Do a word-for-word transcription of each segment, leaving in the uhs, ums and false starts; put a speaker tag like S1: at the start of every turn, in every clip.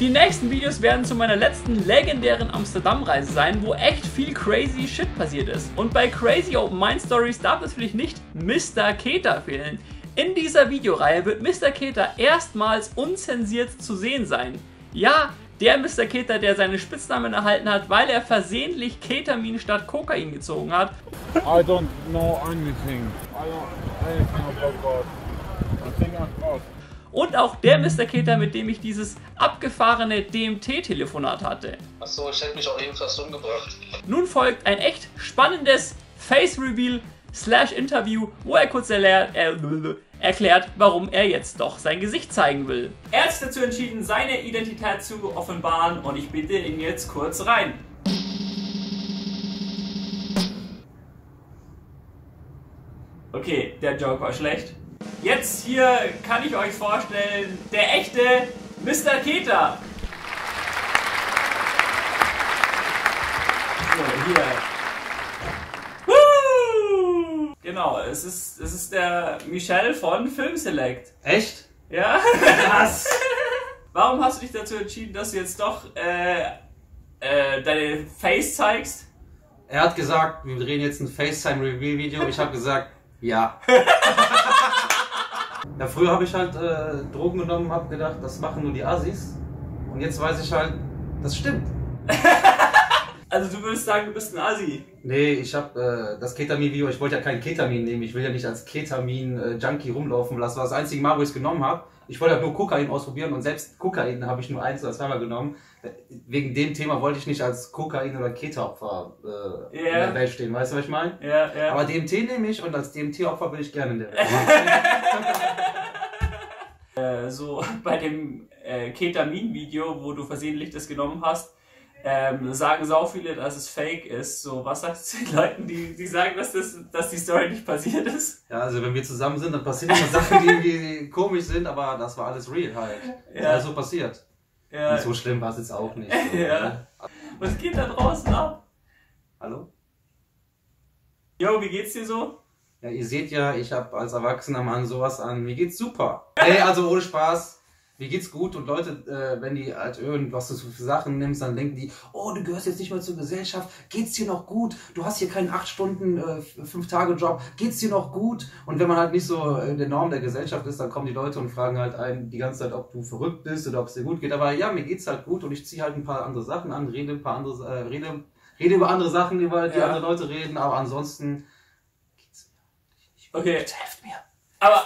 S1: Die nächsten Videos werden zu meiner letzten legendären Amsterdam-Reise sein, wo echt viel crazy Shit passiert ist. Und bei Crazy Open Mind Stories darf natürlich nicht Mister Keter fehlen. In dieser Videoreihe wird Mister Keter erstmals unzensiert zu sehen sein. Ja, der Mister Keter, der seinen Spitznamen erhalten hat, weil er versehentlich Ketamin statt Kokain gezogen hat.
S2: I don't know anything. I don't anything about God. I think I'm God.
S1: Und auch der Mister Keter, mit dem ich dieses abgefahrene D M T-Telefonat hatte.
S3: Achso, ich hätte mich auch eben fast umgebracht.
S1: Nun folgt ein echt spannendes Face-Reveal slash Interview, wo er kurz erklärt, äh, erklärt, warum er jetzt doch sein Gesicht zeigen will. Er hat sich dazu entschieden, seine Identität zu offenbaren und ich bitte ihn jetzt kurz rein. Okay, der Joke war schlecht. Jetzt hier kann ich euch vorstellen, der echte Mister Keter. So, hier. Woo! Genau, es ist, es ist der Michel von Film Select.
S4: Echt?
S1: Ja?
S4: Was?
S1: Warum hast du dich dazu entschieden, dass du jetzt doch äh, äh, deine Face zeigst?
S4: Er hat gesagt, wir drehen jetzt ein FaceTime-Review-Video. Ich habe gesagt, ja. Ja, früher habe ich halt äh, Drogen genommen, habe gedacht, das machen nur die Assis. Und jetzt weiß ich halt, das stimmt.
S1: Also du würdest sagen, du bist ein Assi?
S4: Nee, ich habe äh, das Ketamin-Video, ich wollte ja kein Ketamin nehmen. Ich will ja nicht als Ketamin-Junkie rumlaufen. Das war das einzige Mal, wo ich es genommen habe. Ich wollte halt nur Kokain ausprobieren und selbst Kokain habe ich nur eins oder zweimal genommen. Wegen dem Thema wollte ich nicht als Kokain- oder Keta-Opfer äh,
S1: yeah.
S4: in der Welt stehen. Weißt du, was ich meine?
S1: Ja, yeah, ja. Yeah.
S4: Aber D M T nehme ich und als D M T-Opfer bin ich gerne in der Welt.
S1: äh, so bei dem äh, Ketamin-Video, wo du versehentlich das genommen hast, ähm, sagen sau viele, dass es fake ist. So, was sagst du den Leuten, die, die sagen, dass, das, dass die Story nicht passiert ist?
S4: Ja, also wenn wir zusammen sind, dann passieren immer Sachen, die irgendwie komisch sind, aber das war alles real halt. Ja. Das ist so passiert. Ja. Und so schlimm war es jetzt auch nicht. So,
S1: ja.
S4: Ne?
S1: Was geht da draußen ab?
S4: Hallo?
S1: Jo, wie geht's dir so?
S4: Ja, ihr seht ja, ich habe als erwachsener Mann sowas an. Mir geht's super. Ey, also ohne Spaß. Mir geht's gut und Leute, äh, wenn die halt irgendwas so für Sachen nimmst, dann denken die, oh, du gehörst jetzt nicht mehr zur Gesellschaft, geht's dir noch gut? Du hast hier keinen acht Stunden, äh, fünf Tage Job, geht's dir noch gut? Und wenn man halt nicht so in der Norm der Gesellschaft ist, dann kommen die Leute und fragen halt einen die ganze Zeit, ob du verrückt bist oder ob es dir gut geht. Aber ja, mir geht's halt gut und ich ziehe halt ein paar andere Sachen an, rede ein paar andere, äh, rede, rede über andere Sachen, über die ja. andere Leute reden, aber ansonsten geht's mir nicht.
S1: Okay.
S4: Bitte helft mir.
S1: Aber,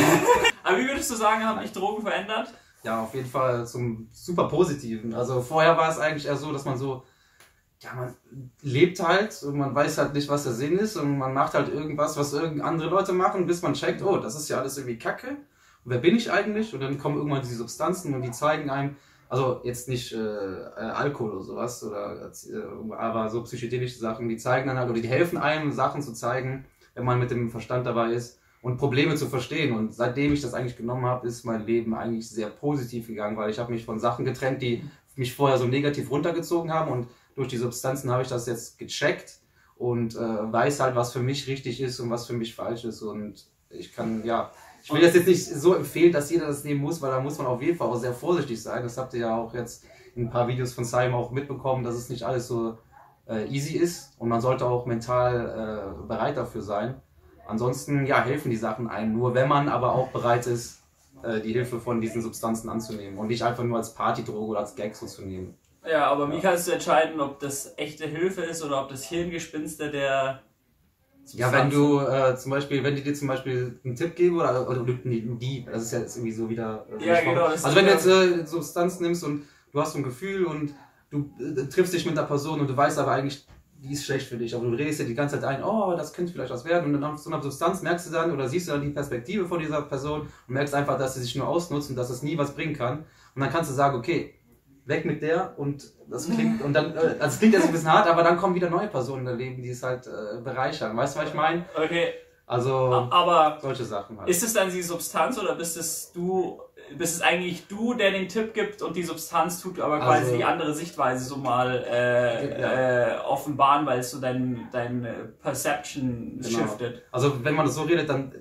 S1: aber wie würdest du sagen, haben dich Drogen verändert?
S4: Ja, auf jeden Fall zum super Positiven. Also vorher war es eigentlich eher so, dass man so, ja, man lebt halt und man weiß halt nicht, was der Sinn ist und man macht halt irgendwas, was irgend andere Leute machen, bis man checkt, oh, das ist ja alles irgendwie Kacke. Und wer bin ich eigentlich? Und dann kommen irgendwann diese Substanzen und die zeigen einem, also jetzt nicht äh, Alkohol oder sowas, oder, äh, aber so psychedelische Sachen, die zeigen dann halt, oder die helfen einem, Sachen zu zeigen, wenn man mit dem Verstand dabei ist. Und Probleme zu verstehen. Und seitdem ich das eigentlich genommen habe, ist mein Leben eigentlich sehr positiv gegangen, weil ich habe mich von Sachen getrennt, die mich vorher so negativ runtergezogen haben. Und durch die Substanzen habe ich das jetzt gecheckt und äh, weiß halt, was für mich richtig ist und was für mich falsch ist. Und ich kann, ja, ich will das jetzt nicht so empfehlen, dass jeder das nehmen muss, weil da muss man auf jeden Fall auch sehr vorsichtig sein. Das habt ihr ja auch jetzt in ein paar Videos von Simon auch mitbekommen, dass es nicht alles so äh, easy ist. Und man sollte auch mental äh, bereit dafür sein. Ansonsten, ja, helfen die Sachen einem nur, wenn man aber auch bereit ist, die Hilfe von diesen Substanzen anzunehmen und nicht einfach nur als Partydroge oder als Gag so zu nehmen.
S1: Ja, aber wie kannst du entscheiden, ob das echte Hilfe ist oder ob das Hirngespinste der Substanzen?
S4: Ja, wenn du äh, zum Beispiel, wenn die dir zum Beispiel einen Tipp geben oder, oder die, das ist ja jetzt irgendwie so wieder... Äh,
S1: ja, genau. Das
S4: also wenn du jetzt äh, Substanz nimmst und du hast so ein Gefühl und du äh, triffst dich mit einer Person und du weißt aber eigentlich, die ist schlecht für dich, aber du redest dir die ganze Zeit ein, oh, das könnte vielleicht was werden und dann auf so einer Substanz merkst du dann oder siehst du dann die Perspektive von dieser Person und merkst einfach, dass sie sich nur ausnutzt und dass es nie was bringen kann und dann kannst du sagen, okay, weg mit der und das klingt und dann, äh, das klingt jetzt ein bisschen hart, aber dann kommen wieder neue Personen in dein Leben, die es halt äh, bereichern, weißt du, was ich meine?
S1: Okay.
S4: Also,
S1: aber
S4: solche Sachen halt.
S1: Ist es dann die Substanz oder bist es du, bist es eigentlich du, der den Tipp gibt und die Substanz tut aber quasi also, die andere Sichtweise so mal äh, ja. äh, offenbaren, weil es so dein, dein Perception
S4: genau.
S1: shiftet?
S4: Also wenn man das so redet, dann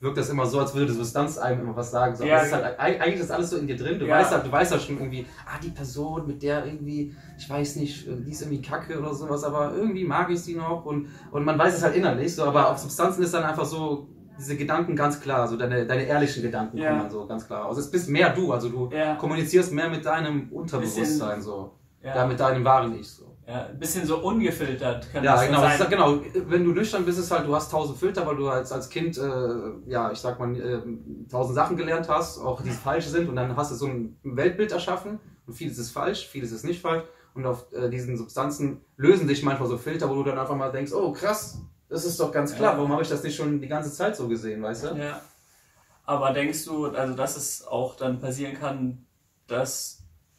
S4: wirkt das immer so, als würde die Substanz einem immer was sagen. So.
S1: Ja,
S4: Das ist halt, eigentlich ist alles so in dir drin. Du,
S1: ja.
S4: weißt halt, du weißt halt schon irgendwie, ah, die Person, mit der irgendwie, ich weiß nicht, die ist irgendwie kacke oder sowas, aber irgendwie mag ich sie noch und, und man weiß es halt innerlich. So, aber auf Substanzen ist dann einfach so, diese Gedanken ganz klar, so deine, deine ehrlichen Gedanken
S1: ja.
S4: kommen dann so ganz klar. Also es bist mehr du, also du
S1: ja.
S4: kommunizierst mehr mit deinem Unterbewusstsein, so.
S1: Ja.
S4: Ja, mit deinem wahren Ich, so.
S1: Ja, ein bisschen so ungefiltert kann
S4: Ja,
S1: das
S4: genau,
S1: sein.
S4: das ist, genau. Wenn du nüchtern bist, ist halt, du hast tausend Filter, weil du als, als Kind, äh, ja, ich sag mal, äh, tausend Sachen gelernt hast, auch die falsch sind und dann hast du so ein Weltbild erschaffen und vieles ist falsch, vieles ist nicht falsch und auf äh, diesen Substanzen lösen sich manchmal so Filter, wo du dann einfach mal denkst, oh krass, das ist doch ganz klar,
S1: Ja.
S4: warum habe ich das nicht schon die ganze Zeit so gesehen, weißt du?
S1: Ja. Aber denkst du, also dass es auch dann passieren kann, dass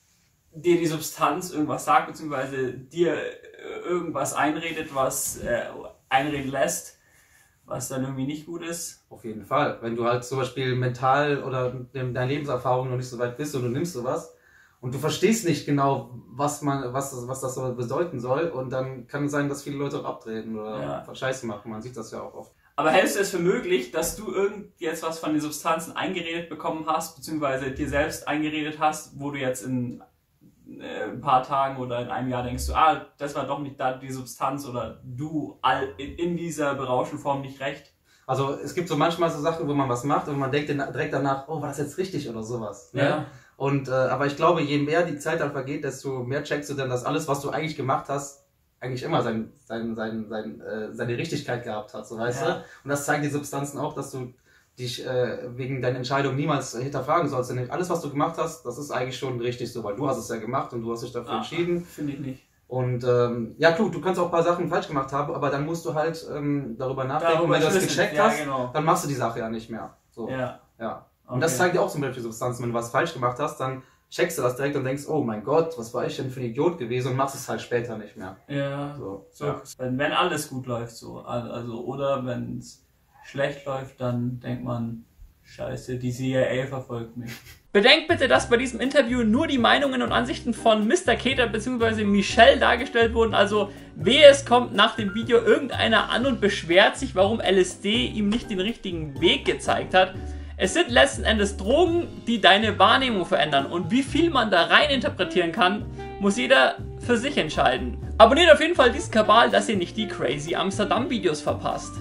S1: dir die Substanz irgendwas sagt, beziehungsweise dir irgendwas einredet, was äh, einreden lässt, was dann irgendwie nicht gut ist?
S4: Auf jeden Fall. Wenn du halt zum Beispiel mental oder in deiner Lebenserfahrung noch nicht so weit bist und du nimmst sowas und du verstehst nicht genau, was man, was das, was das so bedeuten soll und dann kann es sein, dass viele Leute auch abtreten oder
S1: Ja.
S4: Scheiße machen. Man sieht das ja auch oft.
S1: Aber hältst du es für möglich, dass du irgend jetzt was von den Substanzen eingeredet bekommen hast, beziehungsweise dir selbst eingeredet hast, wo du jetzt in äh, ein paar Tagen oder in einem Jahr denkst du, ah, das war doch nicht da die Substanz oder du all in, in dieser berauschenden Form nicht recht?
S4: Also es gibt so manchmal so Sachen, wo man was macht und man denkt direkt danach, oh, war das jetzt richtig oder sowas. Ne?
S1: Ja.
S4: Und, äh, aber ich glaube, je mehr die Zeit dann vergeht, desto mehr checkst du dann, dass alles, was du eigentlich gemacht hast, eigentlich immer sein, sein, sein, sein, äh, seine Richtigkeit gehabt hat, so weißt
S1: Ja.
S4: du? Und das zeigen die Substanzen auch, dass du dich äh, wegen deiner Entscheidung niemals hinterfragen sollst. Denn alles, was du gemacht hast, das ist eigentlich schon richtig so, weil du hast es ja gemacht und du hast dich dafür
S1: Ah,
S4: entschieden.
S1: Finde ich nicht.
S4: Und ähm, ja, klar, du kannst auch ein paar Sachen falsch gemacht haben, aber dann musst du halt ähm, darüber nachdenken.
S1: Darüber
S4: Und wenn du das
S1: schlüsseln.
S4: gecheckt
S1: Ja,
S4: hast,
S1: genau.
S4: dann machst du die Sache ja nicht mehr. So.
S1: Ja.
S4: Ja. Und
S1: Okay.
S4: das zeigt dir auch zum Beispiel Substanzen. Wenn du was falsch gemacht hast, dann checkst du das direkt und denkst, oh mein Gott, was war ich denn für ein Idiot gewesen und machst es halt später nicht mehr.
S1: Ja.
S4: So,
S1: So,
S4: ja.
S1: wenn, wenn alles gut läuft, so. Also, oder wenn es schlecht läuft, dann denkt man, Scheiße, die C I A verfolgt mich. Bedenkt bitte, dass bei diesem Interview nur die Meinungen und Ansichten von Mister Keter bzw. Michelle dargestellt wurden. Also, wehe es kommt nach dem Video irgendeiner an und beschwert sich, warum L S D ihm nicht den richtigen Weg gezeigt hat. Es sind letzten Endes Drogen, die deine Wahrnehmung verändern. Und wie viel man da rein interpretieren kann, muss jeder für sich entscheiden. Abonniert auf jeden Fall diesen Kanal, dass ihr nicht die Crazy Amsterdam Videos verpasst.